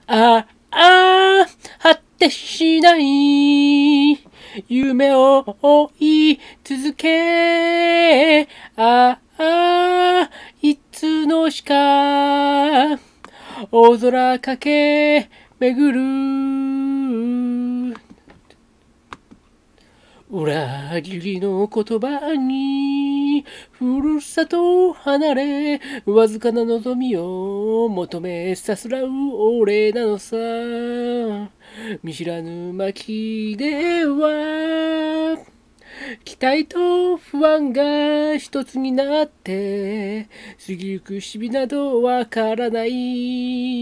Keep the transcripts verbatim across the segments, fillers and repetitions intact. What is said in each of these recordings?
ああ、果てしない夢を追い続け、ああ、いつの日か大空駆け巡る。裏切りの言葉にふるさとを離れ、わずかな望みを求めさすらう俺なのさ。見知らぬ巻では期待と不安が一つになって過ぎゆく日々などわからない。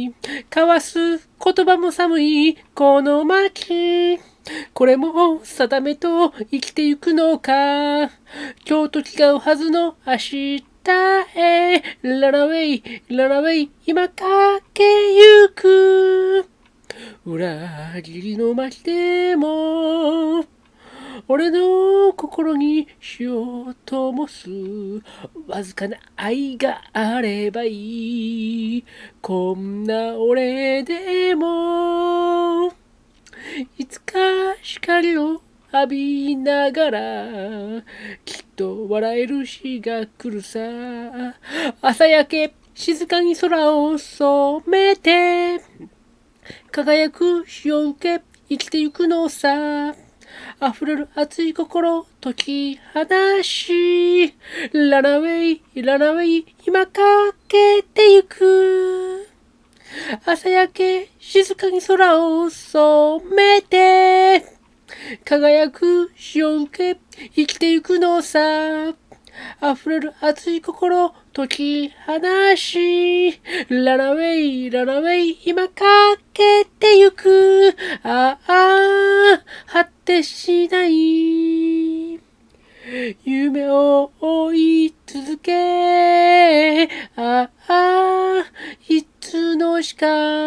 交わす言葉も寒いこの街、これも定めと生きてゆくのか。今日と違うはずの明日へランウェイランウェイ今駆けゆく。裏切りの街でも俺の心に火を灯すわずかな愛があればいい。こんな俺でもいつか光を浴びながらきっと笑える日が来るさ。朝焼け静かに空を染めて輝く日を受け生きてゆくのさ。溢れる熱い心解き放しランウェイランウェイ今駆けてゆく。朝焼け静かに空を染めて輝く日を受け生きてゆくのさ。溢れる熱い心解き放しランウェイランウェイ今駆けてゆく。ああ果てしない夢を追い続け、ああいつの日か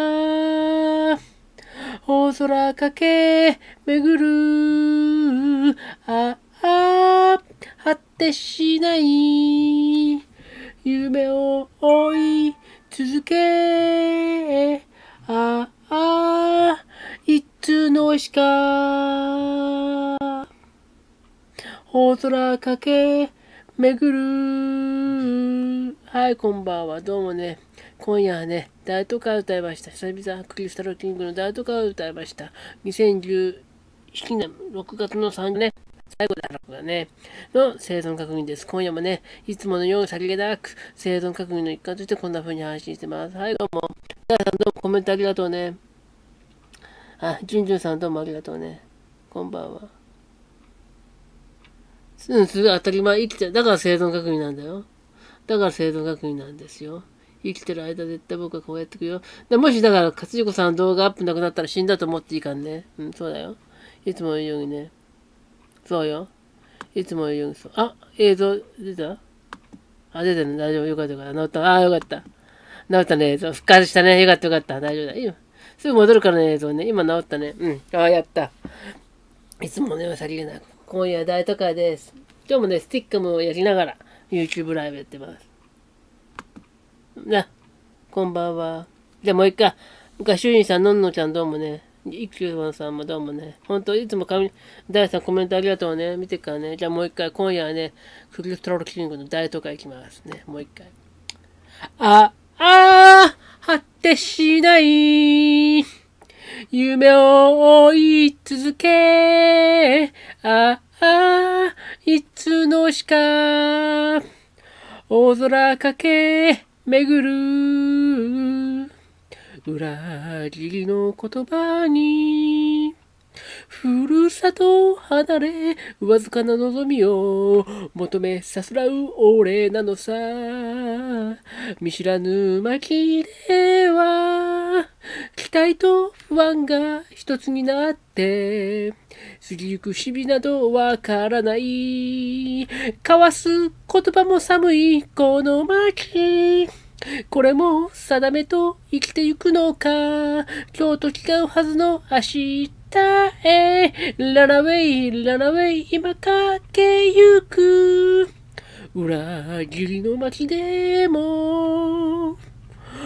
大空駆け巡る。ああ果てしない夢を追い続け、ああいつの日か大空駆け巡る。はい、こんばんは。どうもね。今夜はね、大都会を歌いました。久々クリスタルキングの大都会を歌いました。にせんじゅうななねんろくがつのさんじゅうね、最後だからね、の生存確認です。今夜もね、いつものようにさりげなく生存確認の一環としてこんな風に配信してます。はい、どうも。皆さんどうもコメントありがとうね。あ、じゅんじゅんさんどうもありがとうね。こんばんは。うん、すぐ当たり前、生きてる。だから生存確認なんだよ。だから生存確認なんですよ。生きてる間絶対僕はこうやってくよ。でもしだから、勝彦さん動画アップなくなったら死んだと思っていいからね。うん、そうだよ。いつも言うようにね。そうよ。いつも言うようにそう。あ、映像出たあ、出てるね。大丈夫。よかったよかった。治った。あ、よかった。治ったね。映像。復活したね。よかったよかった。大丈夫だ。いいよ。すぐ戻るからね、映像ね。今治ったね。うん。あ、やった。いつもね、さりげなく。今夜は大都会です。今日もね、スティックもやりながら YouTube ライブやってます。な、こんばんは。じゃあもう一回、ガシュインさん、のんのちゃんどうもね。イキューさんもどうもね。ほんと、いつも神、ダイさんコメントありがとうね。見てからね。じゃあもう一回、今夜はね、クリストルキングの大都会行きますね。もう一回。あ、あー、果てしない夢を追い続け、ああいつの日か大空駆け巡る。裏切りの言葉にふるさとを離れわずかな望みを求めさすらう俺なのさ。見知らぬ巻では期待と不安が一つになって過ぎゆく日々などわからない。交わす言葉も寒いこの街、これも定めと生きてゆくのか。今日と違うはずの明日へランウェイランウェイ今駆けゆく。裏切りの街でも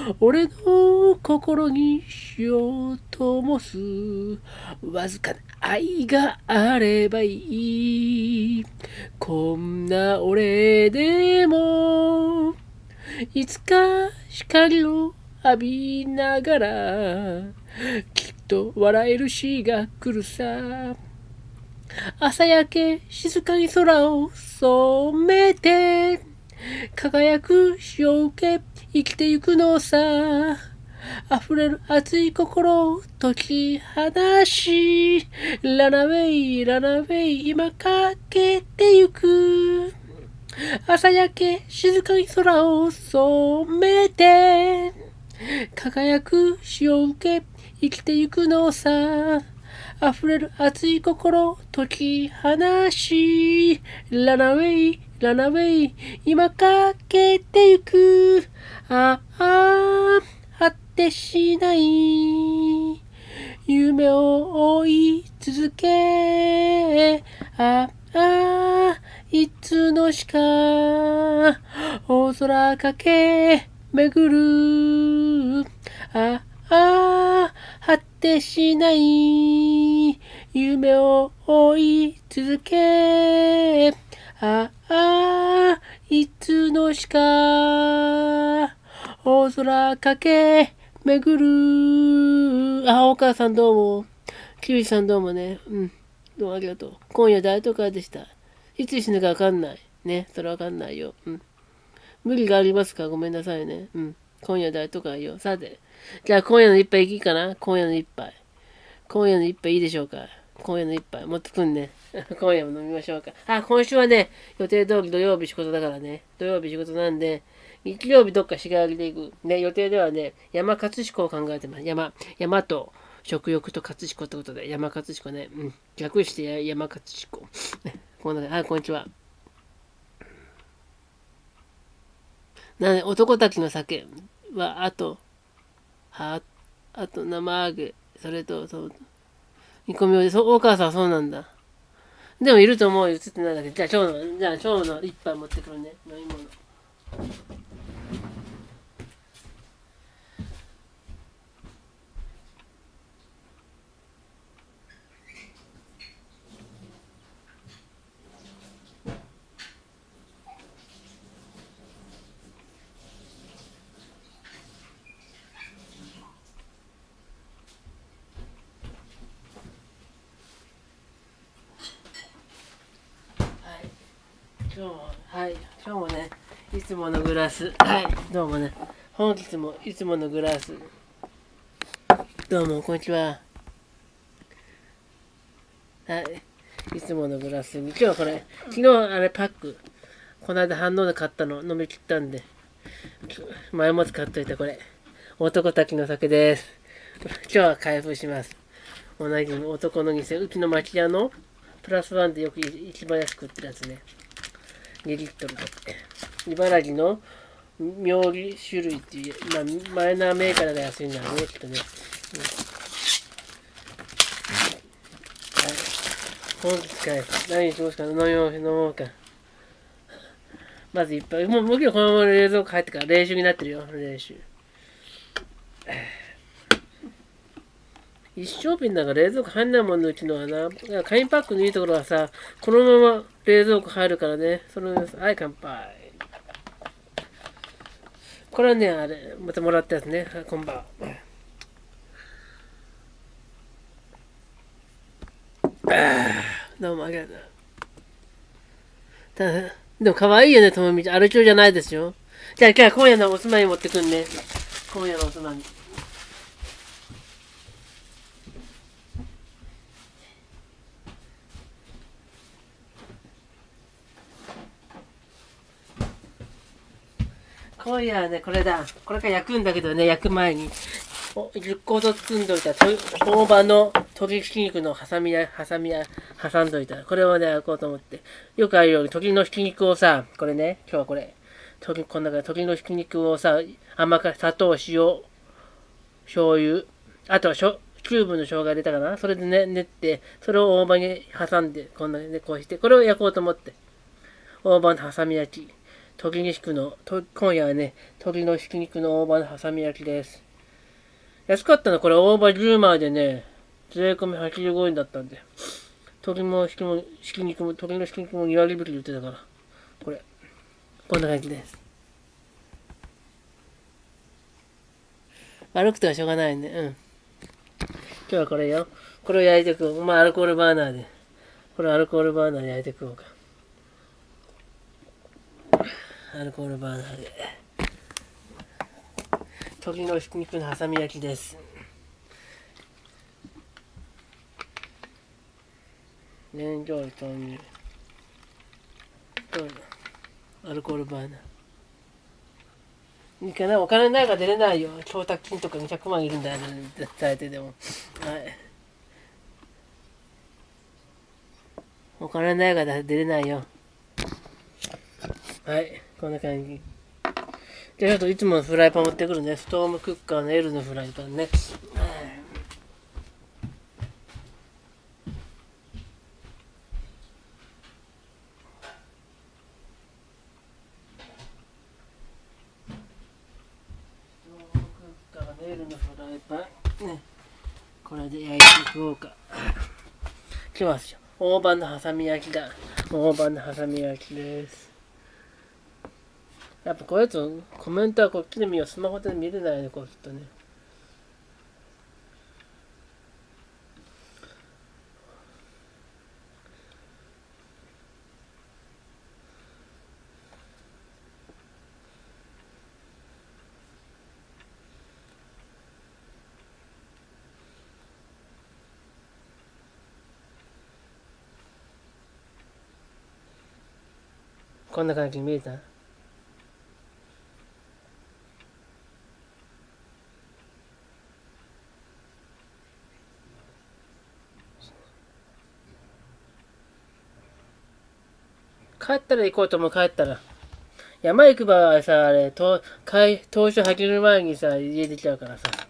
俺の心に火を灯すわずかな愛があればいい。こんな俺でもいつか光を浴びながらきっと笑える日が来るさ。朝焼け静かに空を染めて輝く日を受け生きてゆくのさ。溢れる熱い心を解き放しランナウェイランナウェイ今かけてゆく。朝焼け静かに空を染めて輝く日を受け生きてゆくのさ。溢れる熱い心を解き放しランナウェイランナウェイ今かけてゆく。ああ果てしない夢を追い続け。ああいつの日か大空かけ巡る。ああ果てしない夢を追い続け。ああいつの日か大空かけ巡る。あ、お母さんどうも。キウイさんどうもね。うん。どうもありがとう。今夜大都会でした。いつ死ぬかわかんない。ね。それわかんないよ。うん。無理がありますかごめんなさいね。うん。今夜大都会よ。さて。じゃあ今夜の一杯いいかな今夜の一杯。今夜の一杯いいでしょうか今夜の一杯。持ってくんね。今夜も飲みましょうか。あ、今週はね、予定通り土曜日仕事だからね。土曜日仕事なんで、日曜日どっか日帰りで行く。ね、予定ではね、山勝彦を考えてます。山、山と食欲と勝彦ってことで、山勝彦ね。うん。略して山勝彦。こんな、あ、こんにちは。なね、男たちの酒は、あと、は、あと生揚げ、それと、そう、煮込みをで、そう、お母さんはそうなんだ。でもいると思うよ、映ってないだけ。じゃあ、今日の、じゃあ、今日の一杯持ってくるね。飲み物。今日も、はい、今日もね、いつものグラス、はい、どうもね、本日もいつものグラス、どうも、こんにちは。はい、いつものグラスに、今日はこれ、昨日あれパック、この間反応で買ったの、飲み切ったんで、前も使っといたこれ、男たちの酒です。今日は開封します。同じ男の店、うちの町屋のプラスワンでよく一番安く売ってるやつね。にリットルだって。茨城の妙義種類っていう、まあ、マイナーメーカーが安いんだろうね、きっとね。うん、はい。本日開封。何にしますか飲み物飲もうか。まずいっぱい。もう、もちろんこのまま冷蔵庫入ってから冷酒になってるよ、冷酒。一升瓶なんか冷蔵庫入んないもんのうちのはな。紙パックのいいところはさ、このまま冷蔵庫入るからね。その、はい、乾杯。これはね、あれ、またもらったやつね。はい、こんばんは。どうもありがとう。ただ、でも可愛いよね、ともみちゃん。アル中じゃないですよ。じゃあ、今日は今夜のおつまみ持ってくんね。今夜のおつまみ。今夜はね、これだ。これから焼くんだけどね、焼く前に。じゅっこほど包んどいた、大葉の鶏ひき肉のハサミや、ハサミや、挟んどいた。これをね、焼こうと思って。よくあるように、鶏のひき肉をさ、これね、今日はこれ。鶏、この中で鶏のひき肉をさ、甘か、砂糖、塩、醤油、あとはしょ、キューブの生姜入れたかなそれでね、練って、それを大葉に挟んで、こんなね、こうして、これを焼こうと思って。大葉のハサミ焼き。 鶏肉の、と今夜はね、鶏のひき肉の大葉の挟み焼きです。安かったの、これ大葉じゅうまいでね、税込みはちじゅうごえんだったんで。鶏もひきもひき肉も、鶏のひき肉もに割引きで売ってたから。これ、こんな感じです。歩くとはしょうがないね。うん。今日はこれよ。これを焼いていく。まあ、アルコールバーナーで。これアルコールバーナーで焼いていこうか。アルコールバーナーで。鶏のひき肉の挟み焼きです。燃料投入。アルコールバーナー。いいかな、お金ないから出れないよ。供託金とかにひゃくまんいるんだよ、伝えてでも。はい。お金ないから出れないよ。はい、こんな感じ。じゃあちょっといつものフライパン持ってくるね。ストームクッカーの L のフライパンね。L のフライパンね、これで焼いていこうか。今日は大葉の挟み焼きだ。大葉の挟み焼きです。やっぱこういうやつコメントはこっちで見よう。スマホで見れないね、こうきっとね。こんな感じに見えた？帰ったら行こうと思う。帰ったら山行く場合はさ、あれと当初始める前にさ、家出ちゃうからさ。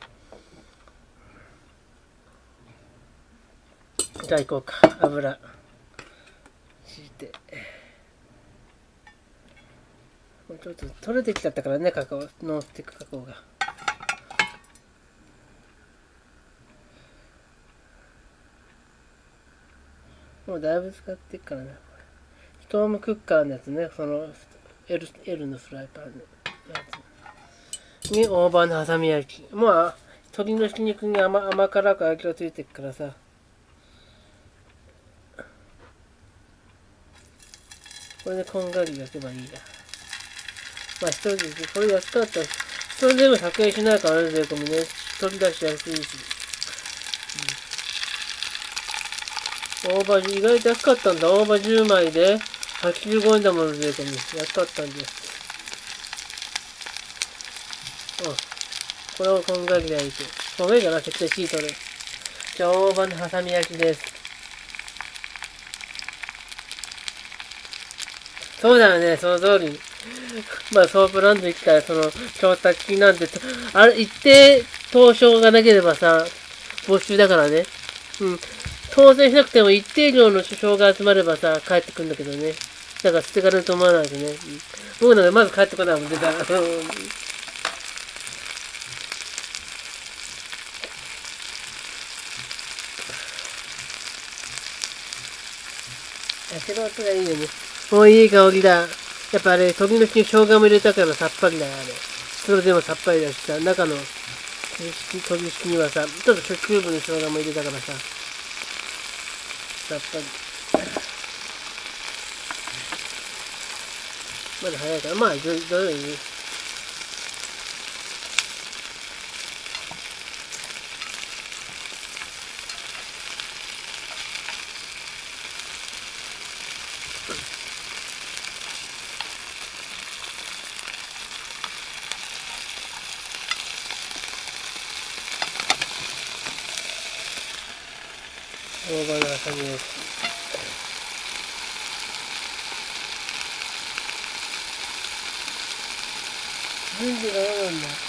じゃあ行こうか。油敷いて、もうちょっと取れてきちゃったからね、カカオノンスティックカカオが。もうだいぶ使ってっからね。ストームクッカーのやつね、その L, L のフライパンのやつに大葉の挟み焼き。まあ鶏のひき肉に 甘, 甘辛く味がついてるからさ。これでこんがり焼けばいいや。まあ一人でこれ安かったらそれでもひゃくえんしないからね、税込みね。取り出しやすいし、うん、大葉意外と安かったんだ。大葉じゅうまいではちじゅうごえんだもん、税込み安かったんで。うん、これをこんがり焼いて、こんがりかな、絶対火取る。じゃあ大葉の挟み焼きです。そうだよね、その通り。まあ、ソープランド行ったら、その、供託金なんて、あれ、一定投票がなければさ、没収だからね。うん。当選しなくても一定量の票が集まればさ、帰ってくるんだけどね。だから捨てかれると思わないとね。うん、僕なんかまず帰ってこないもん、出たら。やけど音がいいよね。もういい香りだ。やっぱあれ、時々生姜も入れたからさっぱりだよ、あれ。それでもさっぱりだしさ、中の鶏ひきにはさ、ちょっとキューブの生姜も入れたからさ、さっぱり。まだ早いから、まあ、どうよりね。大葉の挟み焼き。全然ダメなんだ。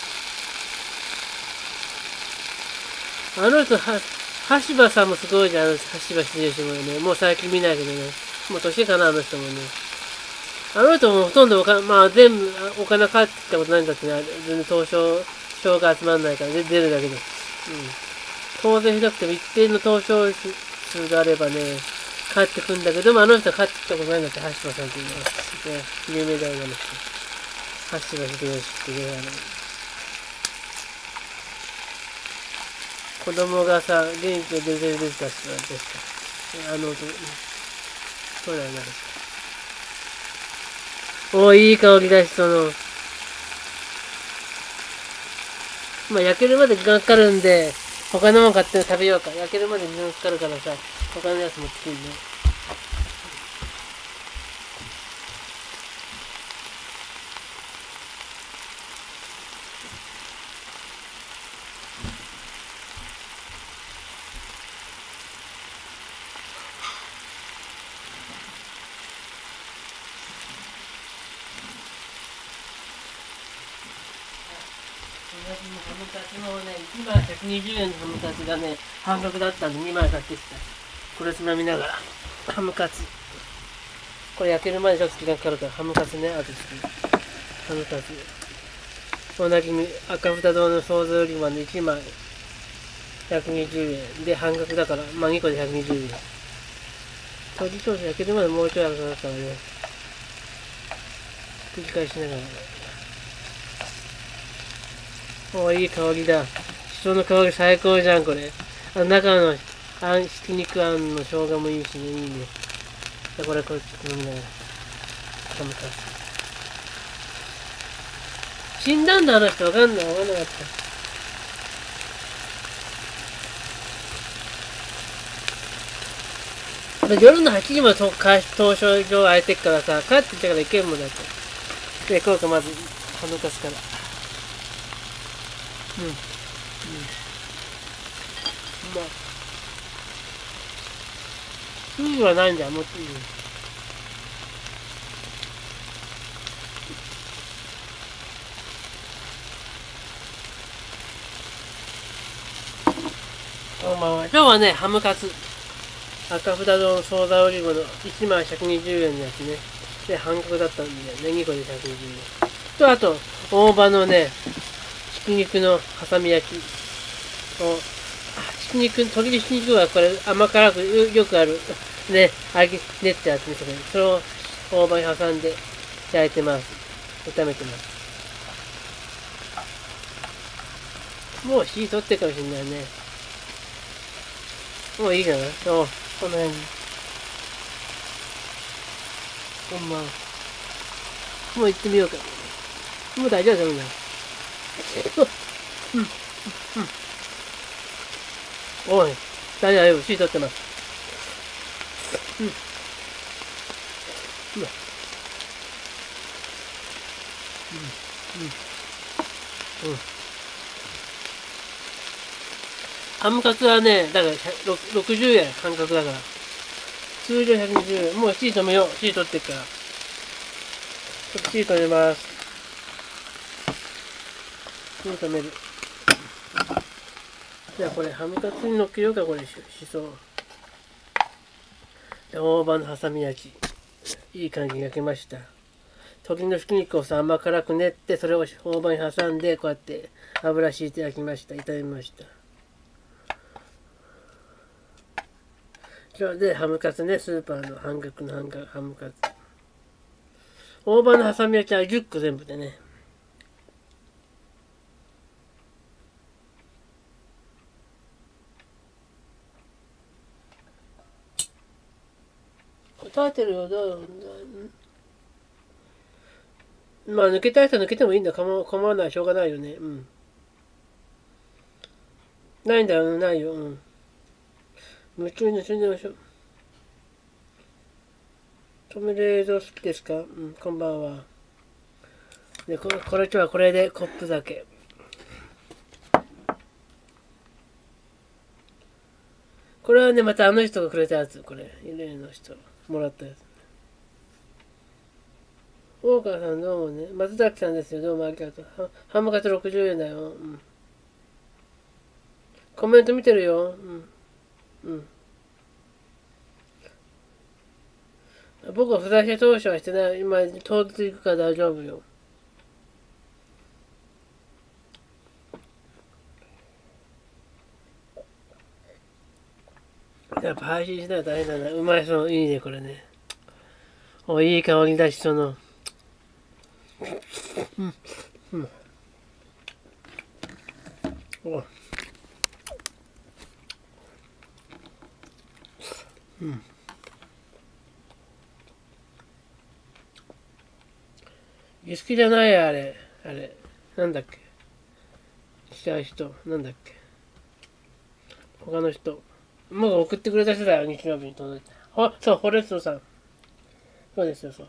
あの人は、橋場さんもすごいじゃん。橋場秀吉もね。もう最近見ないけどね。もう年かな、あの人もね。 あの人もほとんどお金、まあ全部お金返ってきたことないんだってね、全然東証、証が集まんないからで出るだけで。うん。当然ひどくても一定の東証数があればね、帰ってくんだけども、あの人は帰ってきたことないんだって、橋場さんっていうのは。ね、有名だよ、あの人。橋場秀吉っていうあの。子供がさ、元気が出てる出てた人なんですか。あの、そうだよな。おー、いい香りだし、その、まあ、焼けるまで時間かかるんで、他のもん買って食べようか。焼けるまで時間かかるからさ、他のやつ持ってきんね。ハムカツのね、いちまいひゃくにじゅうえんのハムカツがね、半額だったんでにまい買ってきた。これつまみながら。ハムカツ。これ焼けるまでちょっと時間かかるから、ハムカツね、あと作る。ハムカツ。おなじみ、赤豚丼の想像よりもいちまいひゃくにじゅうえん。で、半額だから、まあにこでひゃくにじゅうえん。鶏ソース焼けるまでもうちょい赤だったからね。繰り返しながら。おー、いい香りだ。しその香り最高じゃん、これ。あの中のあんひき肉あんの生姜もいいしね、いいね。これ、これ、飲みながら。ハムカツ。死んだんだ、あの人。わかんない、わかんなかった。夜のはちじまで東証上空いてっからさ、帰ってきたから行けんもんだって。で、こうか、まず、ハムカツから。うん。うん。まあ。風はないんだよ、もっと。うん。こんばんは。今日はね、ハムカツ。赤札のソーダオリゴのいちまいひゃくにじゅうえんのやつね。で、半額だったんで、ね、にこでひゃくにじゅうえん。と、あと、大葉のね、ひき肉の挟み焼きを、ひき肉、鶏ひき肉はこれ甘辛くよくある、ね、揚げ、練ってやつね、それ。それを大葉に挟んで焼いてます。炒めてます。もう火取ってるかもしれないね。もういいかな。そう、この辺に。こんばんは。もう行ってみようか。もう大丈夫だよ、みんな。うん、うん。おい、大丈夫、火取ってます。うん。うん。うん。うん。ハムカツはね、だからろくじゅうえん半額だから。通常ひゃくにじゅうえん。もう火止めよう。火取ってっから。ちょっと火止めます。火止める。じゃあこれハムカツに乗っけようか、これしそ。で、大葉の挟み焼き。いい感じに焼けました。鶏のひき肉をさ、甘辛く練って、それを大葉に挟んで、こうやって油敷いて焼きました。炒めました。今日でハムカツね、スーパーの半額の半額ハムカツ。大葉の挟み焼きはじゅっこ全部でね。食べてるよ、どうまあ、抜けたい人は抜けてもいいんだ。構わない、しょうがないよね。うん。ないんだよ、ないよ。うん。夢中に盗んでましょう。止める映像好きですか？うん、こんばんは。で、これ、これ今日はこれでコップ酒。これはね、またあの人がくれたやつ。これ、例の人。もらったやつ。大川さんどうもね。松崎さんですよ。どうもありがとう。ハムカツろくじゅうえんだよ。うん。コメント見てるよ。うん。うん。 僕は不在者投資はしてない。今、当日行くから大丈夫よ。やっぱ配信しないと大変だな。うまいそう。いいね、これね。お、いい香りだし、その。うん。うん。お。うん。好きじゃないあれ。あれ。なんだっけ。したい人。なんだっけ。他の人。もう送ってくれた人だよ、日曜日に届いて。あ、そう、フォレストさん。そうですよ、そう。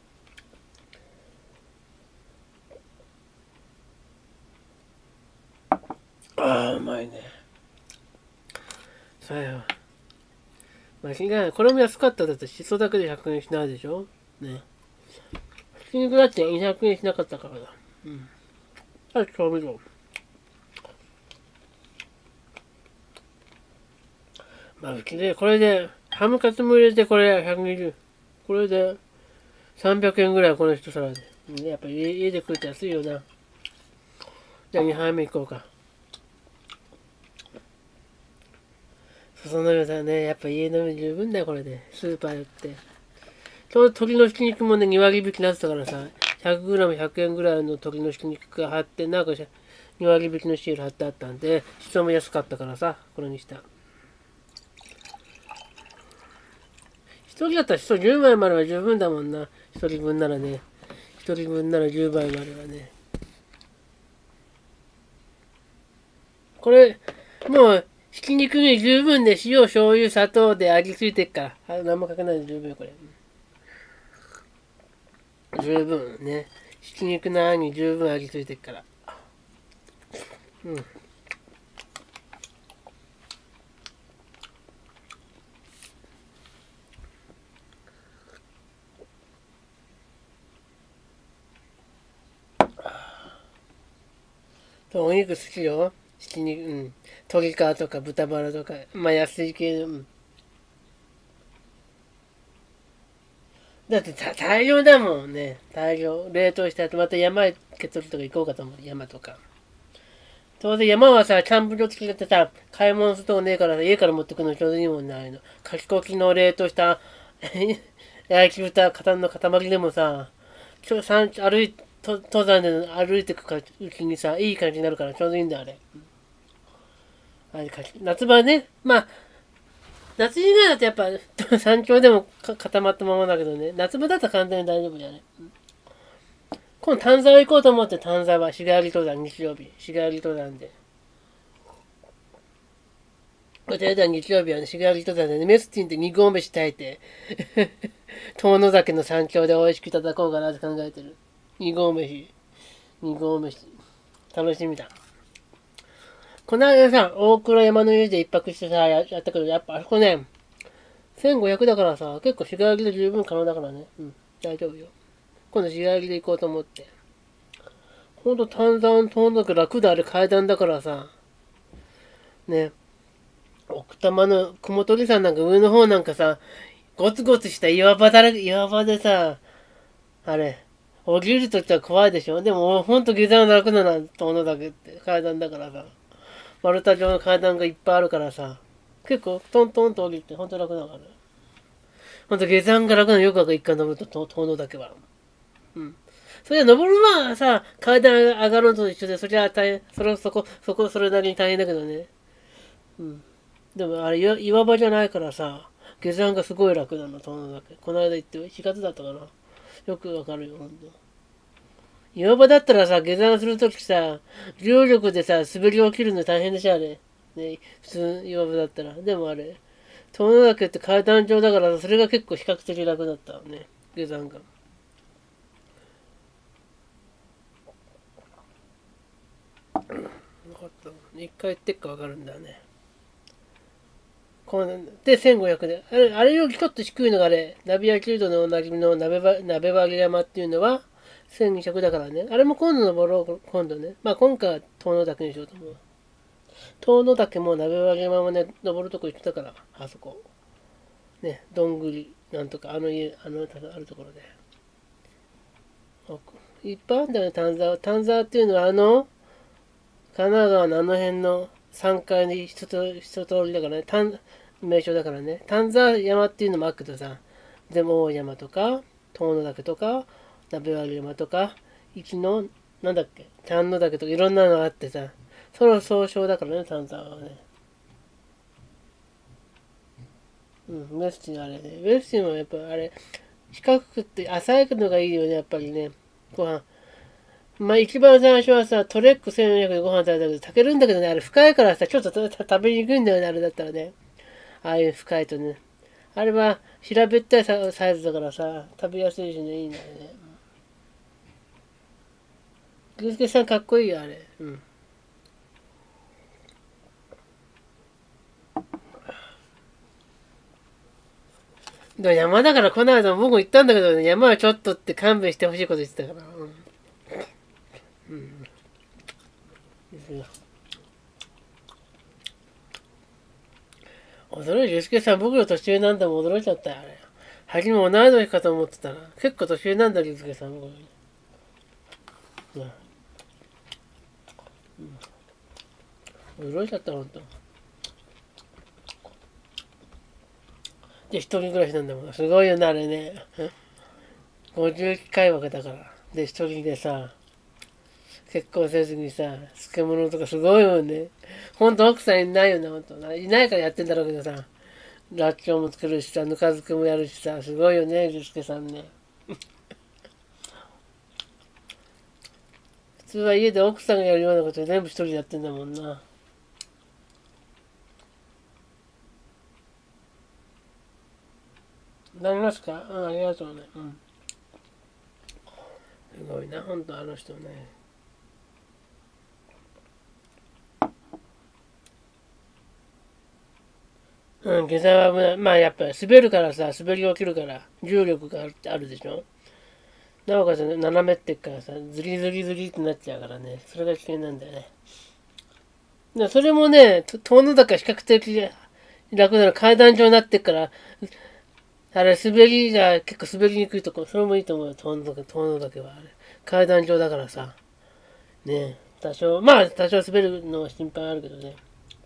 ああ、うまいね。そうよ。まあ、しがこれも安かっただって、しそだけでひゃくえんしないでしょね。ひき肉だってにひゃくえんしなかったからだ。うん。はい、調味料。まあ、うちで、これで、ハムカツも入れて、これひゃくにじゅう。これで、さんびゃくえんぐらいこの一皿で。ね、やっぱ家家で食うと安いよな。じゃあにはいめ行こうか。そのようだね。やっぱ家飲み十分だよ、これで。スーパー寄って。ちょうど鶏のひき肉もね、に割引きになってたからさ、ひゃくグラムひゃくえんぐらいの鶏のひき肉が貼って、なんかに割引きのシール貼ってあったんで、人も安かったからさ、これにした。一人だったら人じゅうまいまでは十分だもんな。一人分ならね。一人分ならじゅうまいまではね。これ、もう、ひき肉に十分で塩、醤油、砂糖で味付いてっから。あ、何もかけないで十分よ、これ。十分ね。ひき肉のあんに十分味付いてっから。うん。お肉好きよ。ひき肉、うん。鶏皮とか豚バラとか、まあ安い系の、うん。だって大量だもんね。大量。冷凍した後、また山へ受け取るとか行こうかと思う。山とか。当然山はさ、キャンプ場付きだってさ、買い物するとこねえから家から持ってくのちょうどいいもんないの。書き込きの冷凍した焼き豚、型の塊でもさ、ちょ山歩いと登山で歩いてくうちにさ、いい感じになるからちょうどいいんだよ、あれ。あれ夏場ね、まあ、夏以外だとやっぱ山頂でも固まったままだけどね、夏場だと完全に大丈夫じゃね。今度丹沢行こうと思って、丹沢、日帰り登山、日曜日。日帰り登山で。こちらでは日曜日はね、日帰り登山でね、メスティンで二合飯炊いて、遠野岳の山頂で美味しくいただこうかなって考えてる。二合飯。二合飯。楽しみだ。この間さ、大倉山の家で一泊してさ、ややったけど、やっぱあそこね、せんごひゃくだからさ、結構日帰りで十分可能だからね。うん、大丈夫よ。今度日帰りで行こうと思って。ほんと炭山遠野岳楽であれ階段だからさ、ね、奥多摩の雲取山なんか上の方なんかさ、ゴツゴツした岩場だらけ、岩場でさ、あれ、降りるときは怖いでしょ。でもほんと下山楽だな、遠野岳って階段だからさ。丸太状の階段がいっぱいあるからさ、結構トントンと降りてほんと楽だから。ほんと下山が楽なのよくわかる、一回登ると遠野岳は。うん。それは登るのはさ、階段上がるのと一緒で、それは大変、それそこ、そこ、それなりに大変だけどね。うん。でもあれ岩岩場じゃないからさ、下山がすごい楽なの、遠野岳。この間行ってしがつだったかな。よくわかるよ、ほんと。岩場だったらさ、下山するときさ、重力でさ、滑り起きるの大変でしょ、あれ。ね、普通岩場だったら。でもあれ、遠野岳って階段状だから、それが結構比較的楽だったね。下山が。分かった。一回行ってっか分かるんだね。こうで、せんごひゃくで。あれ、あれよりちょっと低いのがあれ、ナビアキルドのおなじみの鍋ば鍋割り山っていうのは、せんにひゃくだからね。あれも今度登ろう、今度ね。まあ今回は遠野岳にしようと思う。遠野岳も鍋割り山もね、登るとこ行ってたから、あそこ。ね、どんぐり、 なんとか、あの家、あの、あるところで。いっぱいあるんだよね、丹沢。丹沢っていうのは、あの、神奈川のあの辺のさんかいに一通一通りだからね、丹名称だからね、丹沢山っていうのもあるけどさ、でも大山とか、遠野岳とか、鍋割山とか、行きの、なんだっけ、丹野岳とかいろんなのがあってさ、その総称だからね、丹沢はね。うん、ウェスティンあれね。ウェスティンはやっぱあれ、四角くって浅いのがいいよね、やっぱりね。ご飯。まあ一番最初はさ、トレックせんよんひゃくでご飯食べたけど、炊けるんだけどね、あれ深いからさ、ちょっと食べにくいんだよね、あれだったらね。ああいう深いとね。あれは平べったいサイズだからさ、食べやすいしね、いいんだよね。グースケさんかっこいいよ、あれ。うん。でも山だからこの間僕も言ったんだけどね、山はちょっとって勘弁してほしいこと言ってたから。うん。うん。驚いて、ゆうすけさん、僕の年上なんだもん驚いちゃったよ、あれ。初め同い年かと思ってたら、結構年上なんだ、ゆうすけさん、僕。うん。うん、驚いちゃった、ほんと。で、一人暮らしなんだもん。すごいよね、あれね。ごじゅう近いわけだから。で、一人でさ、結婚せずにさ、漬物とかすごいもんね。ほんと奥さんいないよね、ほんと。いないからやってんだろうけどさ、らっきょうも作るしさ、ぬか漬けもやるしさ、すごいよね、ゆうすけさんね。普通は家で奥さんがやるようなこと全部一人でやってんだもんな。なりますか？うん、ありがとうね。うん。すごいな、ほんとあの人ね。うん、下山は、まあやっぱり滑るからさ、滑り起きるから、重力があるってあるでしょ。なおかつ、ね、斜めってっからさ、ズリズリズリってなっちゃうからね、それが危険なんだよね。でそれもね、遠野坂比較的楽なの階段状になってっから、あれ滑りが結構滑りにくいとこ、それもいいと思うよ、遠野坂、遠野岳はあれ。階段状だからさ、ね多少、まあ多少滑るのは心配あるけどね。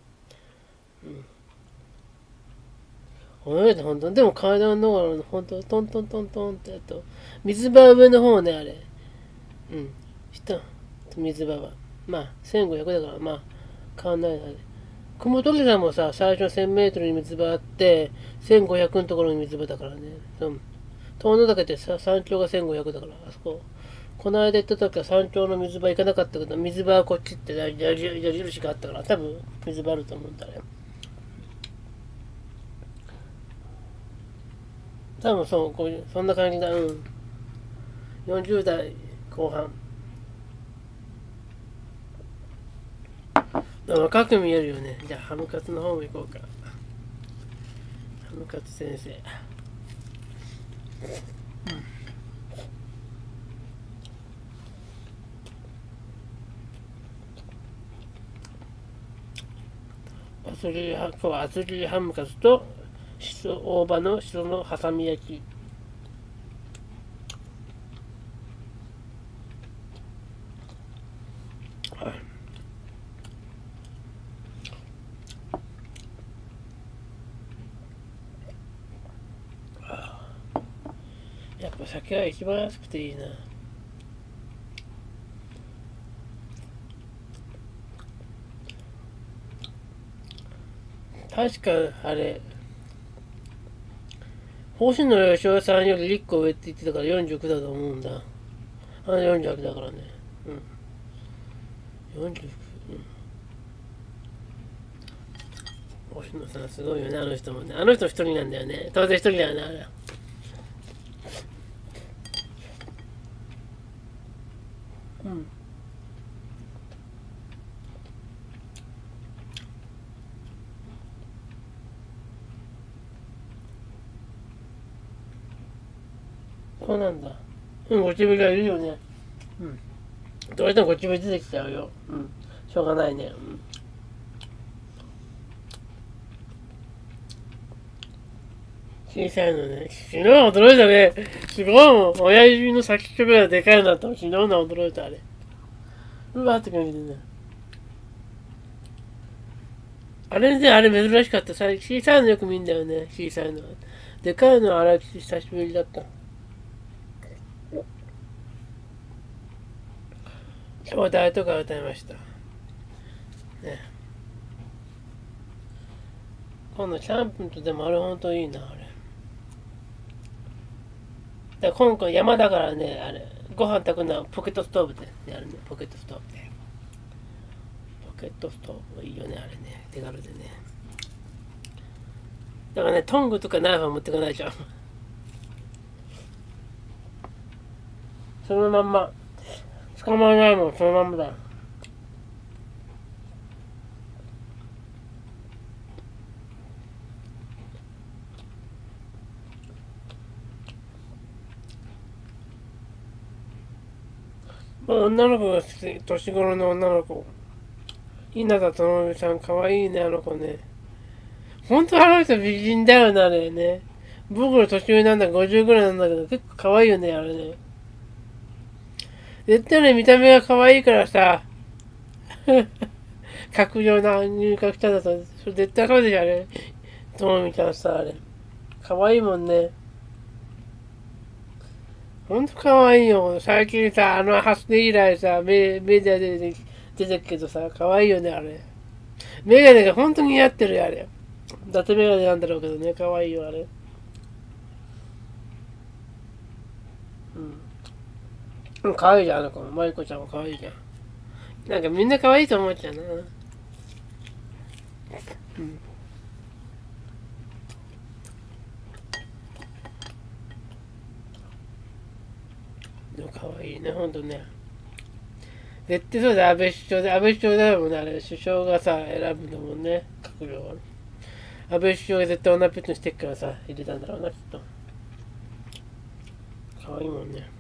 泳いで本当でも階段の方が本当トントントントンってやると、水場上の方ね、あれ。うん。下、水場は。まあ、せんごひゃくだから、まあ、変わんないな。雲取さんもさ、最初のせんメートルに水場あって、せんごひゃくのところに水場だからね。うん。遠野岳ってさ、山頂がせんごひゃくだから、あそこ。この間行った時は山頂の水場行かなかったけど、水場はこっちって矢印があったから、多分水場あると思うんだね。多分そう、こういう、そんな感じだ。うん。よんじゅう代後半。若く見えるよね。じゃあ、ハムカツの方も行こうか。ハムカツ先生。厚切り、今日は厚切りハムカツと、しそ大葉のしその挟み焼き。やっぱ酒は一番安くていいな。確かあれ、星野義雄さんよりいっこ上って言ってたからよんじゅうきゅうだと思うんだ。あのよんじゅうはちだからね。うん。よんじゅうきゅう。うん。星野さんすごいよね、あの人もね。あの人一人なんだよね。当然一人だよね、あれ。うん。そうなんだ。うん、ゴキブリがいるよね。うん。どうしてもゴキブリ出てきちゃうよ。うん。しょうがないね。うん。 小さいのね。昨日は驚いたね。すごいもん。親指の先っちょぐらいでかいなった。昨日の驚いたあれ。うわーって感じでね。あれね、あれ珍しかった。小さいのよく見んだよね。小さいのは。でかいのはあれ久しぶりだった。今日誰とか歌いました。ね。今度キャンプとでもあれほんといいな、あれ。だ今回山だからね、あれ、ご飯炊くのはポケットストーブでやるね、ポケットストーブで。ポケットストーブいいよね、あれね、手軽でね。だからね、トングとかナイフは持ってかないじゃん。そのまんま、捕まらないもん、そのまんまだ。女の子が好き、年頃の女の子。稲田朋美さん、かわいいね、あの子ね。ほんとあの人美人だよね、あれね。僕の年上なんだ、ごじゅうぐらいなんだけど、結構かわいいよね、あれね。絶対ね、見た目が可愛いからさ、格上な入閣者だと、それ絶対そうでしょ、あれ。ともみちゃんさ、あれ。可愛いもんね。ほんと可愛いよ。最近さ、あの発生以来さ、メメディアで出て出てくけどさ、可愛いよね、あれ。メガネが本当に似合ってるよ、あれ。伊達メガネなんだろうけどね、可愛いよ、あれ。うん。可愛いじゃん、あの子も。マイコちゃんも可愛いじゃん。なんかみんな可愛いと思っちゃうな。うん。でも可愛いね、ほんとね。絶対そうだ、安倍首相で、安倍首相だもんね、あれ。首相がさ、選ぶんだもんね、閣僚は。安倍首相が絶対女ペットにしてっからさ、入れたんだろうな、きっと。可愛いもんね。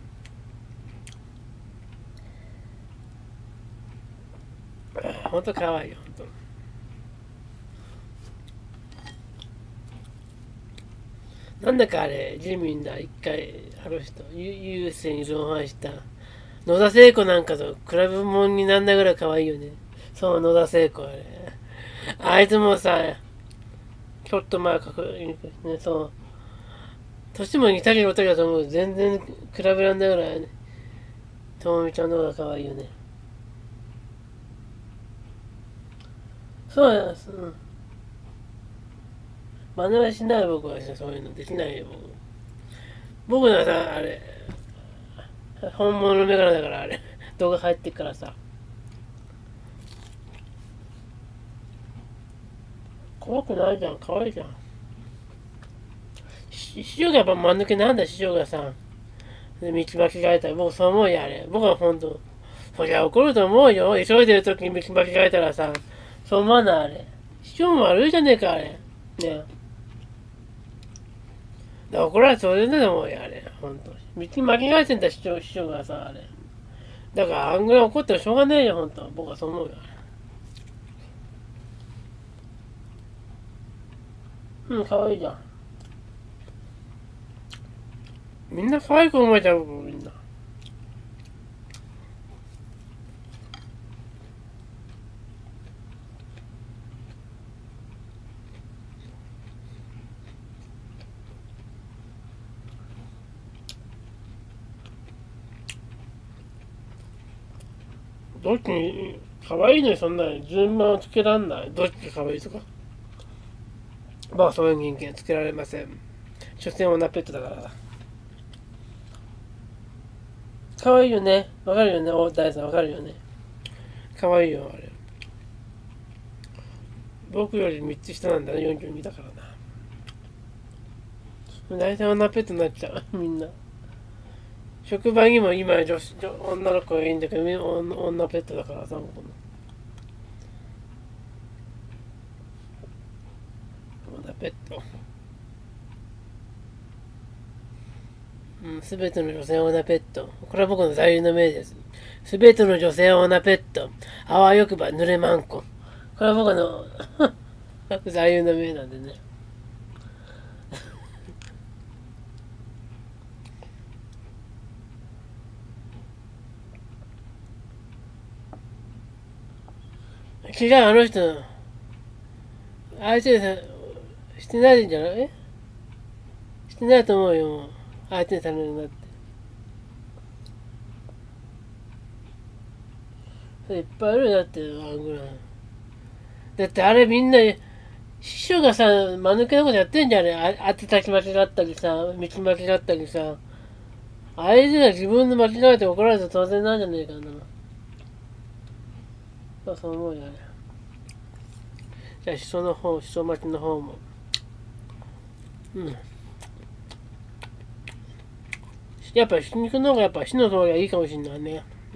ほんと可愛いよ、ほんと。なんだかあれ、自民だ、一回、あの人、優先に造反した野田聖子なんかと比べ物になんないぐらい可愛いよね。そう、野田聖子あれ。あいつもさ、ちょっと前かく、ね、そう。年も似たり寄ったりだと思う。全然比べらんないぐらいね。ともみちゃんの方が可愛いよね。そうなんです。うん。真似はしない僕はそういうのできないよ。僕僕のはさ、あれ、本物のメガネだからあれ、動画入ってっからさ。怖くないじゃん、可愛いじゃん。師匠がやっぱ間抜けなんだ、師匠がさ。で、道間違えたら、僕そう思うよ、あれ。僕は本当、そりゃ怒ると思うよ。急いでる時に道間違えたらさ、そう思わない、あれ。師匠も悪いじゃねえか、あれ。ねえ。だ怒られて当然だと思うよ、あれ。ほんと。道間違えてんだ、師匠、師匠がさ、あれ。だから、あんぐらい怒ってもしょうがねえよ、ほんと。僕はそう思うよ、あれ。うん、可愛いじゃん。みんな可愛く思えちゃう、みんな。どっちに、可愛いのにそんな順番をつけらんない。どっちが可愛いとか。まあ、そういう人間つけられません。所詮女ペットだから。可愛いよね。わかるよね。大谷さんわかるよね。可愛いよ、あれ。僕よりみっつ下なんだね。よんじゅうにだからな。大体女ペットになっちゃう。みんな。職場にも今女子、女の子がいいんだけど、女女ペットだからさ、この。女ペット。うん、すべての女性は女ペット。これは僕の座右の銘です。すべての女性は女ペット。あわよくば濡れまんこ。これは僕の座右の銘なんでね。 違う、あの人、相手でさ、してないんじゃない？えしてないと思うよ、もう。相手にされるようになって。それいっぱいいるよ、だって、あんぐらい。だってあれみんな、師匠がさ、間抜けなことやってんじゃん、あれ。あ当てたち間違ったりさ、道間違ったりさ。相手が自分の間違えて怒られて当然なんじゃねえかな。そうそう思うよね。じゃあ、しその方、しそ巻きの方も。うん。やっぱひき肉の方がやっぱ火の通りはいいかもしんないね。うん。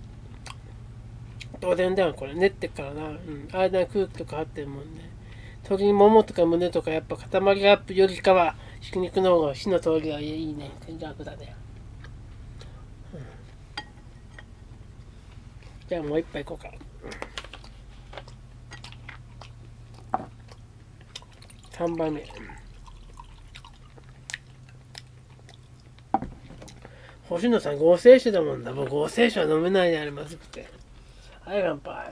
当然だよ、これ。練ってっからな。うん。間に空気とか入ってるもんね。鶏ももとか胸とかやっぱ塊がアップよりかは、ひき肉の方が火の通りはいいね。楽だね。うん、じゃあもう一杯いこうか。さんばいめ。星野さん合成酒だもんだ。もう合成酒は飲めないであれまずくて。はい、乾杯。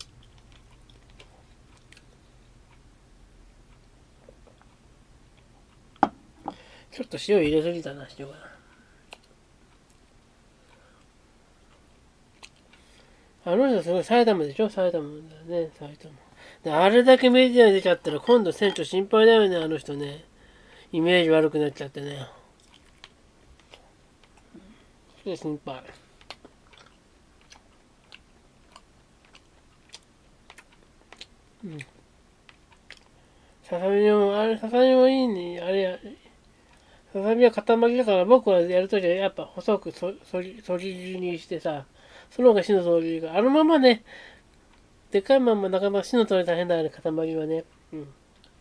ちょっと塩入れすぎたな、塩が。あの人すごい埼玉でしょ？埼玉だよね、埼玉。であれだけメディアに出ちゃったら今度船長心配だよね、あの人ね。イメージ悪くなっちゃってね。それ心配。うん。ささみも、あれ、ささみもいいね。あれ、ささみは塊だから僕はやるときはやっぱ細くそそりそり切りにしてさ、その方が火の通りが、あのままね、でかいままなかなか火の通り大変だよね、塊はね。うん。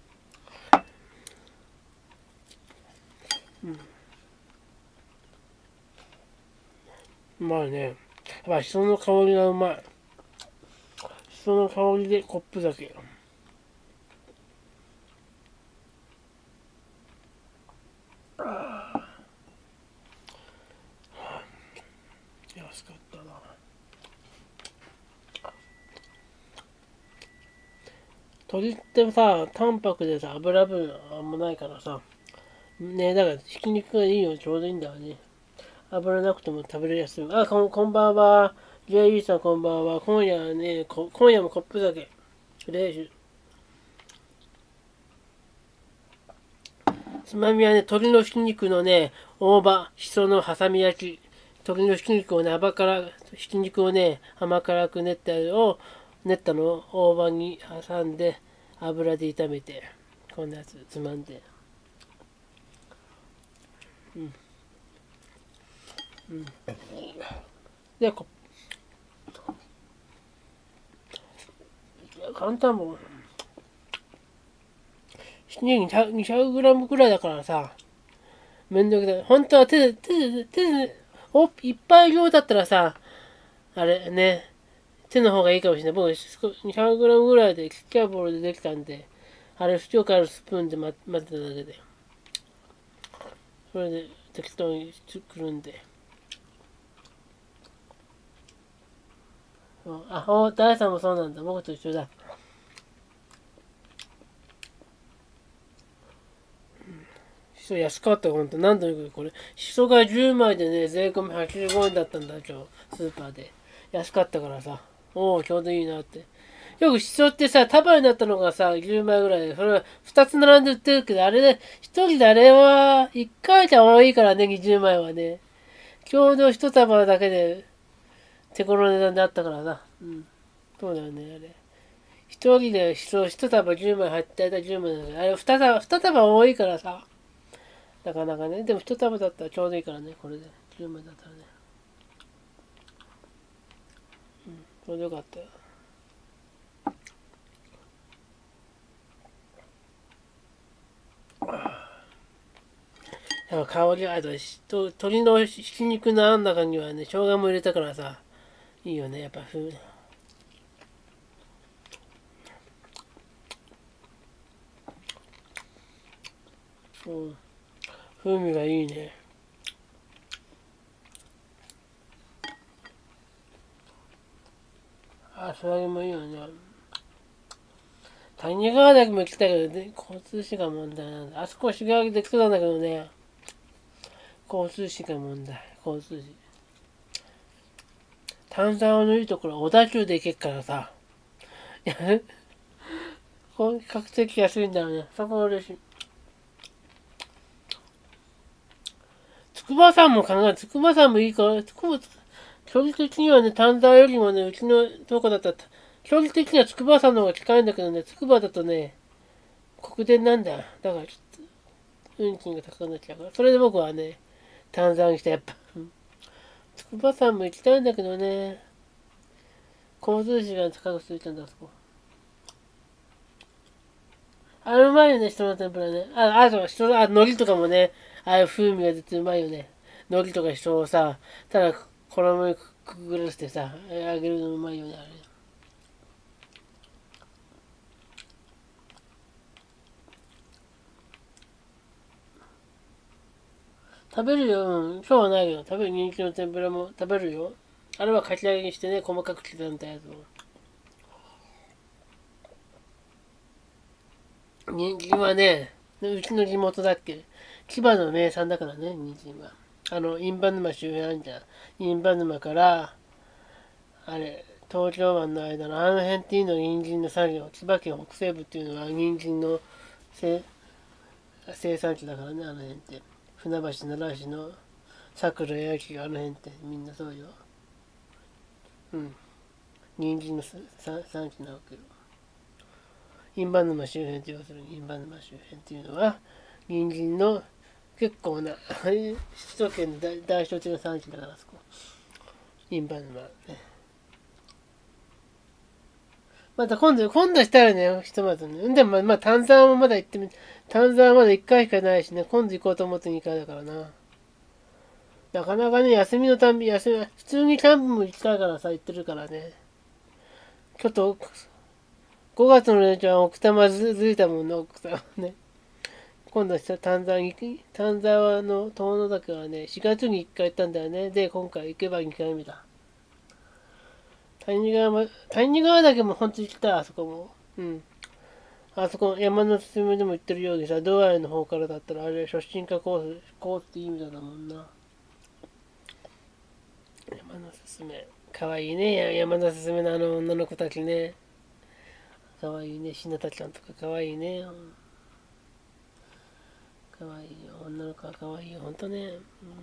うん。まあね。やっぱしその香りがうまい。しその香りでコップ酒。安かったな。鶏ってさ、淡白でさ、油分あんまないからさ、ね、だからひき肉がいいよ、ちょうどいいんだよね。油なくても食べれやすい。あ、こんこんばんは。ジェイビー さんこんばんは。今夜はね、こ今夜もコップ酒。レーつまみはね、鶏のひき肉のね、大葉、しその挟み焼き。鶏のひき肉をね、甘辛、ひき肉をね、甘辛く練ったのを、練ったのを大葉に挟んで、油で炒めて、こんなやつつまんで。うん。うん。で、こ簡単もん。ひき肉 にひゃく, にひゃくグラムぐらいだからさ、めんどくさい。本当は手で、手で、手で、お、いっぱい量だったらさ、あれね、手の方がいいかもしれない。僕、にひゃくグラムぐらいでちっちゃいボールでできたんで、あれ、よくあるスプーンで混ぜただけで。それで適当に作るんで。あ、お、大さんもそうなんだ。僕と一緒だ。しそ安かった、ほんと。なんというか、これ。しそがじゅうまいでね、税込みはちじゅうごえんだったんだ、今日。スーパーで。安かったからさ。おお、ちょうどいいなって。よくしそってさ、束になったのがさ、じゅうまいぐらいで、それはふたつ並んで売ってるけど、あれで、ひとりであれはいっかいじゃ多いからね、にじゅうまいはね。ちょうどいち束だけで手頃値段であったからさ。うん。そうだよね、あれ。一人でしそいち束じゅうまい入ってたじゅうまいだけど、あれに束、に束多いからさ。なかなかね。でもいち束だったらちょうどいいからね、これで。じゅうまいだったらね。うん、ちょうどよかったよ。やっぱ香りがあると、鶏のひき肉のあん中にはね、生姜も入れたからさ、いいよね、やっぱ風、うん、風味がいいね。 あ、それもいいよね。谷川岳も来たけど、ね、交通費が問題なんだ。あそこ修行できそうなんだけどね。交通費が問題。交通費。炭酸のいいところは小田急で行けっからさ。いや、こう比較的安いんだよね。そこ嬉しい。筑波山も考え、筑波山もいいから、筑波、距離的にはね、丹沢よりもね、うちのとこだったら、距離的には筑波山の方が近いんだけどね、筑波だとね、国電なんだよ。だからちょっと、運賃が高くなっちゃうから。それで僕はね、丹沢にして、やっぱ、筑波山も行きたいんだけどね、交通費が高くついたんだ、あそこ。あれうまいよね、人の天ぷらね。あ、あと、人の、あ、海苔とかもね、ああいう風味が出てうまいよね。海苔とか人をさ、ただ衣にくぐらせてさ、あげるのうまいよね、あれ。食べるよ、うん。今日はないけど、食べる人気の天ぷらも食べるよ。あれはかき揚げにしてね、細かく刻んだやつを。人参はね、うちの地元だっけ、千葉の名産だからね、人参は。あの、印旛沼周辺あんじゃん。印旛沼から、あれ、東京湾の間のあの辺っていうのが人参の作業。千葉県北西部っていうのは人参の生生産地だからね、あの辺って。船橋、奈良市の桜焼きがあの辺ってみんなそうよ。うん。人参の産地なわけよ。印旛沼周辺って要するに印旛沼周辺っていうのは人参の結構な首都圏の大大小的な産地だから、そこ印旛沼ね。また今度今度したらね、ひとまずね。でもまあ、まあ、丹沢もまだ行ってみ丹沢はまだいっかいしかないしね、今度行こうと思ってにかいだからな。なかなかね、休みのたんび休み普通にキャンプも行きたいからさ、行ってるからね。ちょっとごがつの連チャン奥多摩ずずいたもんね、奥多摩ね。今度は丹沢に、丹沢の遠野岳はね、しがつにいっかい行ったんだよね。で、今回行けばにかいめだ。谷川も、谷川岳も本当に行きたい、あそこも。うん。あそこ、山のすすめでも言ってるようにさ、ドアイの方からだったら、あれ、初心者コース、コースっていい意味だもんな。山のすすめ。かわいいね、山のすすめのあの女の子たちね。かわいいね、しなたちゃんとかかわいいね。かわいいよ、女の子はかわいいよ、ほんとね。うん、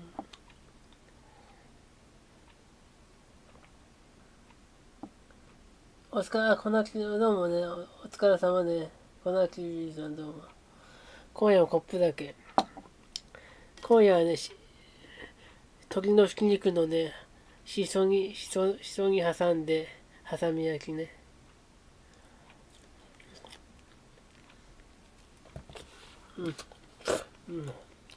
お疲れ、こなき、どうもね、お疲れ様ね。こなきさんどうも。今夜はコップだけ。今夜はね、鶏のひき肉のね、しそぎ、しそ、しそぎ挟んで、挟み焼きね。うん。うん。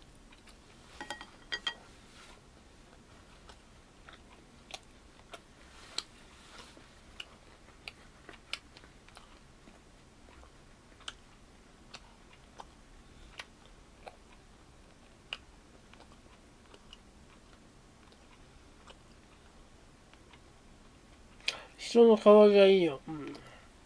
しその皮がいいよ。うん。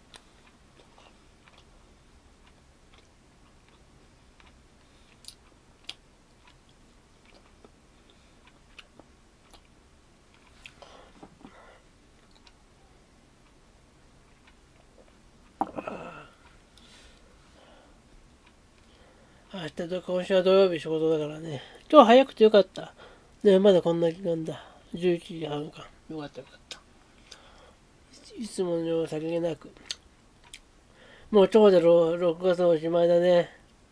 明日と今週は土曜日仕事だからね。今日早くてよかった。ね、まだこんな時間だ。じゅういちじはんか。よかったよかった。いつものよう先げなく。もう今日でろくがつのおしまいだね。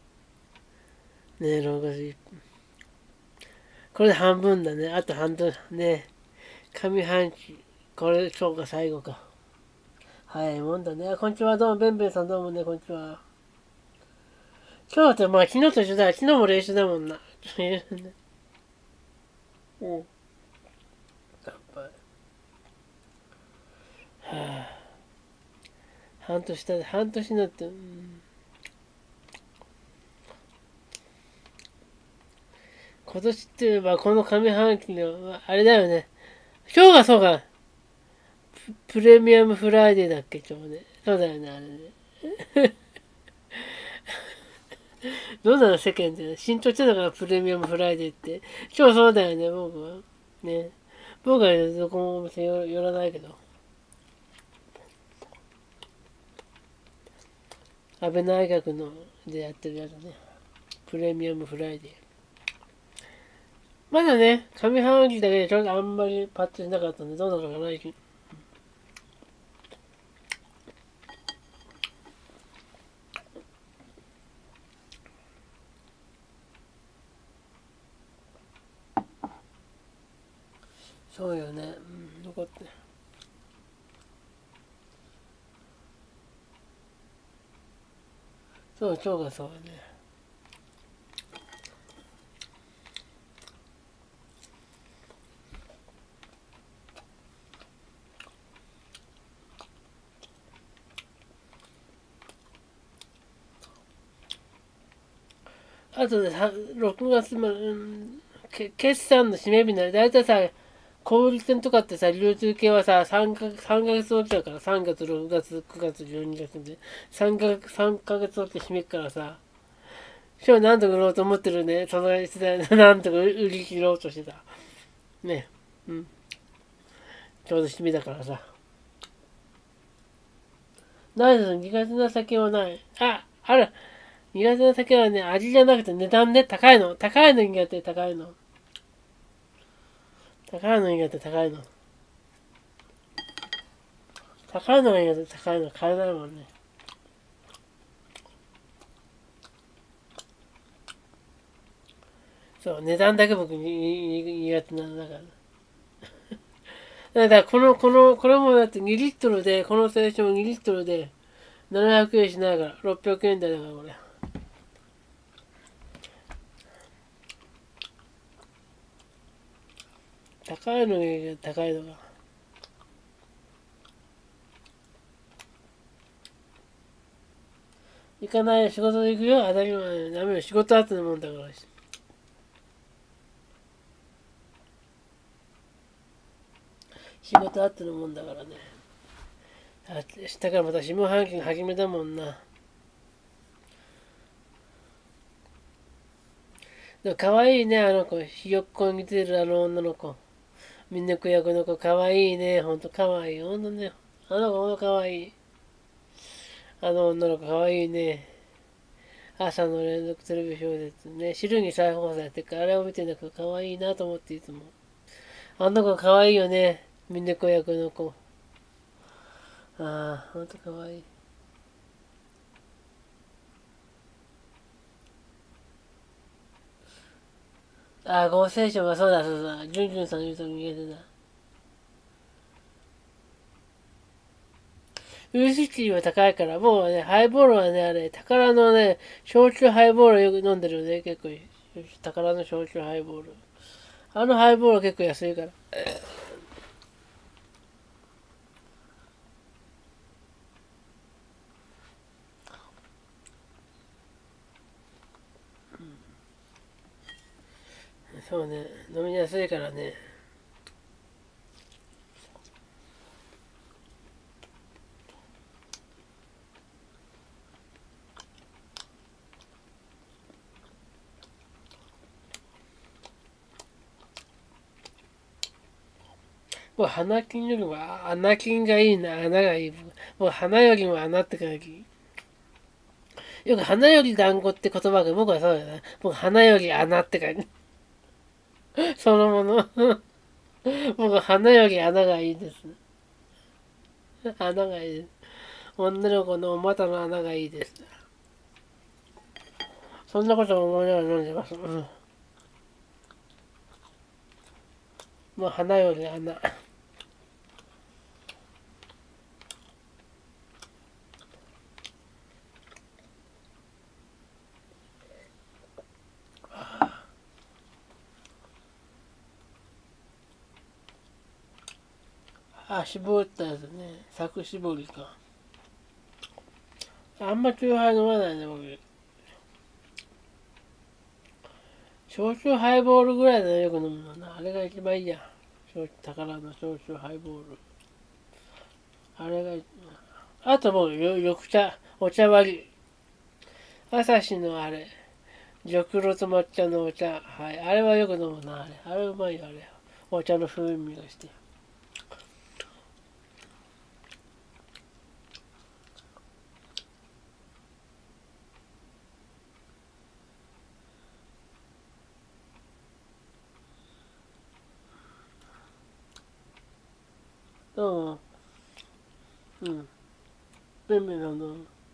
ね、ろくがつ。これで半分だね。あと半分ね。上半期。これ今日が最後か。早いもんだね。こんにちは。どうも、べんべんさんどうもね、こんにちは。今日ってまあ昨日と一緒だ。昨日も練習だもんな。うん。乾杯。はあ、半年だ、半年になって、うん、今年って言えばこの上半期の、あれだよね。今日がそうか。 プレミアムフライデーだっけ、今日ね。そうだよね、あれね。どうなの世間で。新潮ってだからプレミアムフライデーって。今日そうだよね、僕は。ね。僕はどこもお店寄らないけど。安倍内閣のでやってるやつね。プレミアムフライデー。まだね、上半期だけでちょっとあんまりパッとしなかったんで、どうなのかな。そうよね。うん、残って。そう、今日がそうだね。あとでろくがつまで、うん、決算の締め日になる。だいたいさ、小売店とかってさ、流通系はさ、さんかげつ、さんかげつおきだから、さんがつ、ろくがつ、くがつ、じゅうにがつで、さんかげつ、さんかげつおきで締めっからさ、今日何とか売ろうと思ってるね。その世代なんとか売り切ろうとしてた。ね。うん。ちょうど締めだからさ。ないです。苦手な酒はない。あ、ある。苦手な酒はね、味じゃなくて値段ね、高いの。高いの苦手、高いの。高いの苦手、高いの。高いのが苦手、高いの買えないもんね。そう、値段だけ僕に苦手なんだから。だからこの、この、これもだってにリットルで、この青春もにリットルでななひゃくえんしないから、ろっぴゃくえん台だからこれ。高いのが高いのが。行かないよ、仕事で行くよ、当たり前。ダメよ、仕事あってのもんだから。仕事あってのもんだからね。明日からまた下半期が始めたもんな。でも可愛いね、あの子。ひよっこに似てるあの女の子。みんな子役の子、可愛いね。ほんと可愛い。ほんとね。あの子ほんと可愛い。あの女の子可愛いね。朝の連続テレビ小説ね。昼に再放送やってるから、あれを見てんだけど可愛いなと思っていつも。あの子可愛いよね。みんな子役の子。ああ、ほんと可愛い。ああ、合成賞はそうだそうだ。ジュンジュンさんの言うと見えてた。ウイスキーは高いから、もうね、ハイボールはね、あれ、宝のね、焼酎ハイボールをよく飲んでるよね、結構。宝の焼酎ハイボール。あのハイボールは結構安いから。そうね、飲みやすいからね。もう花金よりも穴金がいいな、穴がいい。もう花よりも穴って書き。よく花より団子って言葉が僕はそうだな。僕花より穴って書いて。そのもの。僕は花より穴がいいです。穴がいいです。女の子のお股の穴がいいです。そんなこと思いながら飲んでます。うん。もう花より穴。あ、絞ったやつね。柵絞りか。あんまチューハイ飲まないね、僕。焼酎ハイボールぐらいだよ、よく飲むのな。あれが一番いいや。宝の焼酎ハイボール。 あれが、あともうよ緑茶、お茶割り。朝日のあれ、玉露と抹茶のお茶。はい。あれはよく飲むな、あれ。あれうまいよ、あれ。お茶の風味がして。どうも。うん。べんべんなんだ。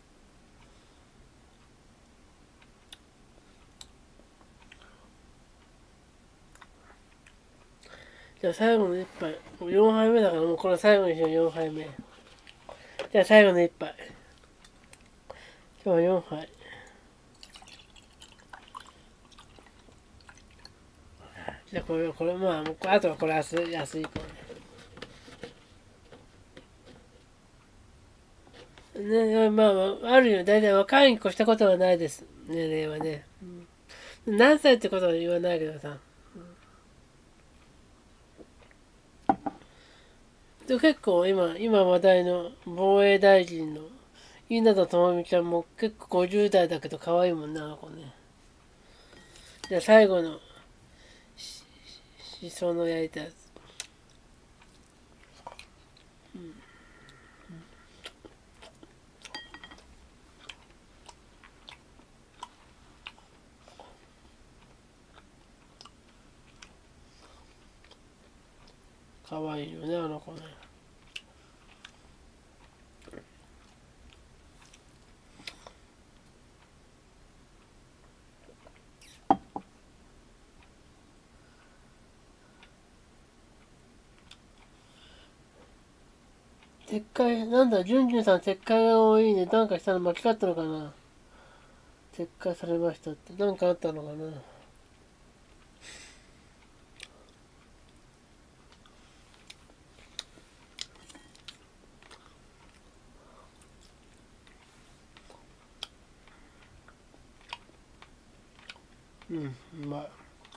じゃあ最後の一杯。よんはいめだからもうこれ最後にしよう、よんはいめ。じゃあ最後の一杯。今日はよんはい。じゃあこれ、これまあ、もうあとはこれ明日、安いからね。ね、まあまあ、あるよ。だいたい若いに越したことはないです。年齢はね。うん、何歳ってことは言わないけどさ。で結構今、今話題の防衛大臣の稲田朋美ちゃんも結構ごじゅう代だけど可愛いもんな、あの子ね。じゃあ最後のしその焼いたやつ。うん。可愛いよね、あの子ね。撤回、なんだ、ジュンジュンさん撤回が多いね。なんかしたの間違ったのかな。撤回されましたって。なんかあったのかな。うん、うまい。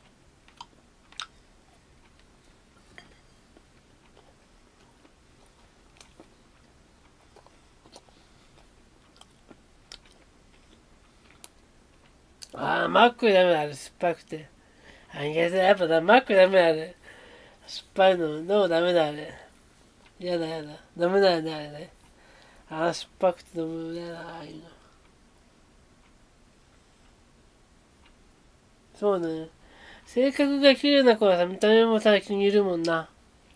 ああ、マックダメだ、あれ、酸っぱくて。あ、いや、やっぱだ、マックダメだ、あれ。酸っぱいの、でもダメだ、あれ。やだやだ。ダメだよね、あれね。ああ、酸っぱくて飲むね、ああいうの。そうね。性格が綺麗な子はさ、見た目も最近いるもんな。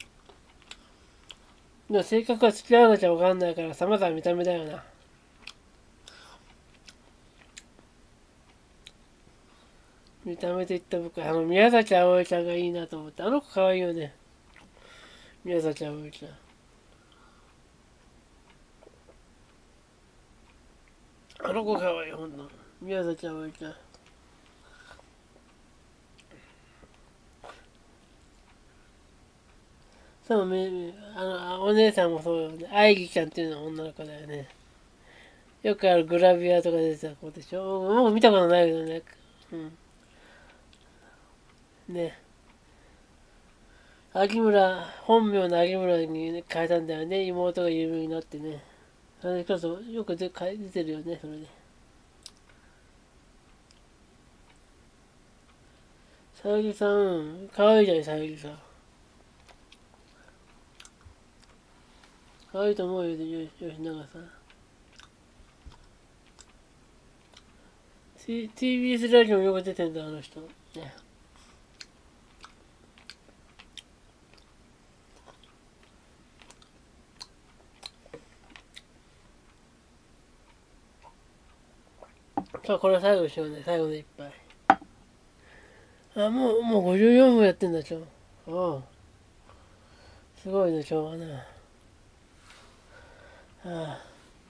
でも性格は付き合わなきゃわかんないからさ、まずは見た目だよな。見た目で言った僕、あの、宮崎あおいちゃんがいいなと思って。あの子可愛いよね。宮崎あおいちゃん。あの子可愛い、ほんと。宮崎あおいちゃん。そう、め、あの、お姉さんもそうよね。愛梨ちゃんっていうのは女の子だよね。よくあるグラビアとか出てた子でしょ。もう見たことないけどね。うん。ね。秋村、本名の秋村に、ね、変えたんだよね。妹が有名になってね。あれ、ちょっとよく出てるよね、それで。さゆりさん、かわいいじゃん、さゆりさん。かわいいと思うよ、吉永さん。ティービーエス ラジオよく出てんだ、あの人。ね。さあ、これ最後にしようね、最後の一杯。あ、もう、もうごじゅうよんぷんやってんだ、ちょ。ああ、すごいね、今日はな。ああ。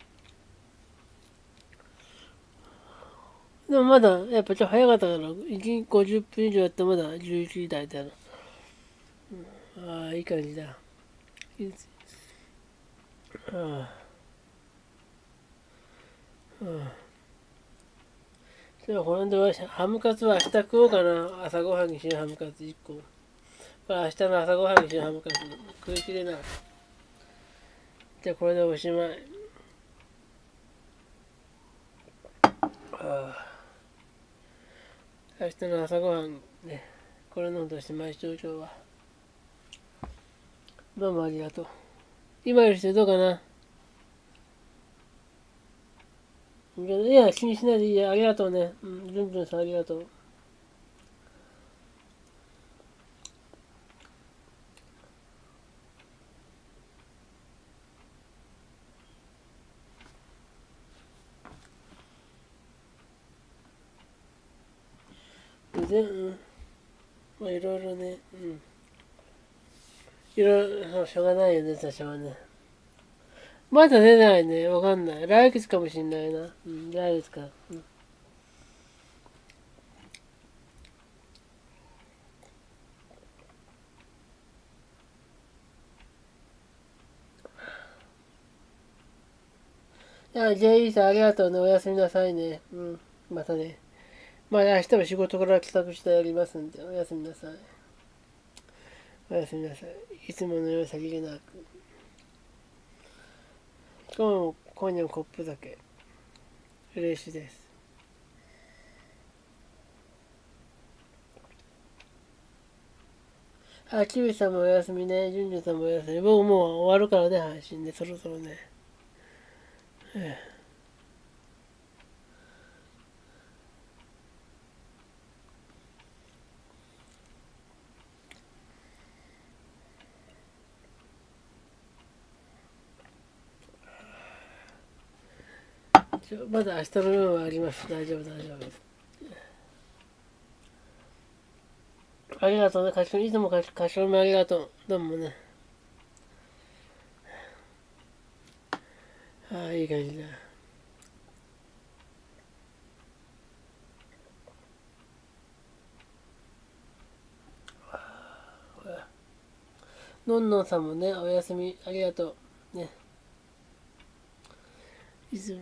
でもまだ、やっぱちょっと早かったから、いちにちごじゅっぷん以上やってまだじゅういちじ台だな。うん、ああ、いい感じだ。いいああ、うん。じゃあ、これではハムカツは明日食おうかな。朝ごはんにしよう、ハムカツいっこ。これ明日の朝ごはんにしよう、ハムカツ。食い切れなかった。 じゃあこれでおしまい。あ明日の朝ごはんね、これのとして毎週今日は。どうもありがとう。今よりしてどうかな。いや、気にしないでいいや。ありがとうね。うん、じゅんじゅんさんありがとう。で、うん。まあいろいろね、うん。いろいろ、しょうがないよね、多少はね。まだ出ないね。わかんない。来月かもしんないな。うん、来月か。うん。いや、ジェイさんありがとうね。おやすみなさいね。うん。またね。まあ明日も仕事から帰宅してやりますんで、おやすみなさい。おやすみなさい。いつものようにさりげなく。今日も今夜のコップ酒。嬉しいです。あ、キビさんもおやすみね。ジュンジュンさんもおやすみ。僕もう終わるからね、配信で。そろそろね。まだ明日の夜はあります。大丈夫、大丈夫です。ありがとうね。かしこいつもかしかしこみありがとう。どうもね。ああ、いい感じだ。のんのんさんもね、おやすみ。ありがとう。ね。いつも。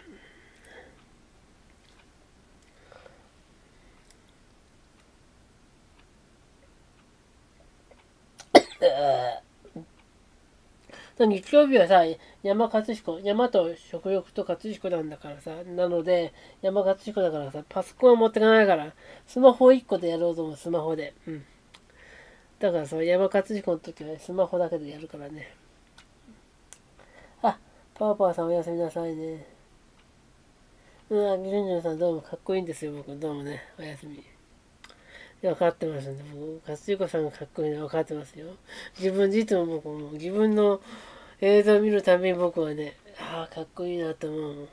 日曜日はさ、山勝彦、山と食欲と勝彦なんだからさ、なので、山勝彦だからさ、パソコンは持ってかないから、スマホいっこでやろうと思う、スマホで。うん。だからさ、山勝彦の時は、ね、スマホだけでやるからね。あ、パワパワさんおやすみなさいね。うん、ジュンジュンさんどうもかっこいいんですよ、僕。どうもね、おやすみ。分かってますんで、僕、勝彦さんがかっこいいのは分かってますよ。自分、いつも僕も自分の映像を見るたびに僕はね、ああ、かっこいいなと思う。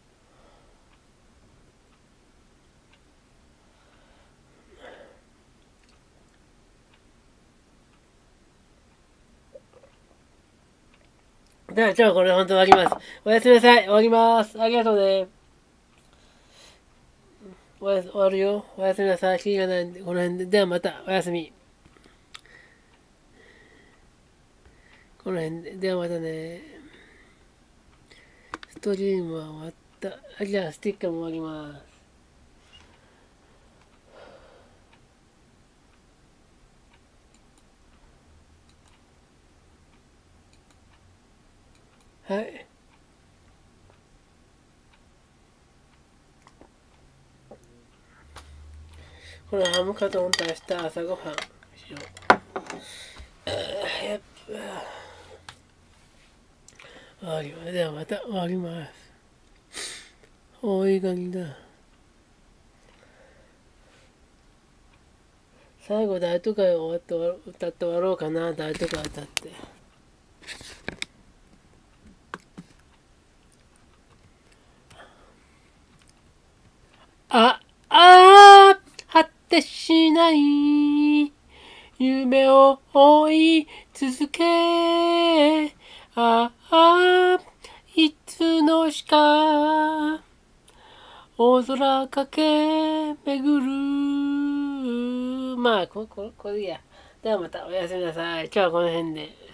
では、今日はこれで本当終わります。おやすみなさい。終わります。ありがとうね。おやす終わるよ。おやすみなさい。キリがないんで、この辺で。ではまた、おやすみ。この辺で。ではまたね。ストリームは終わった。あ、じゃあ、スティッカーも終わります。はい。これハムかと思ったら明日朝ごはんしよう。やっぱ終わります。ではまた終わります。おいい感じだ。最後大都会を終わって歌って終わろうかな。大都会歌って。あ、あー、果てしない夢を追い続け、ああ、いつの日か、大空駆け巡る。まあ、これ、これ、これでいいや。ではまたおやすみなさい。今日はこの辺で。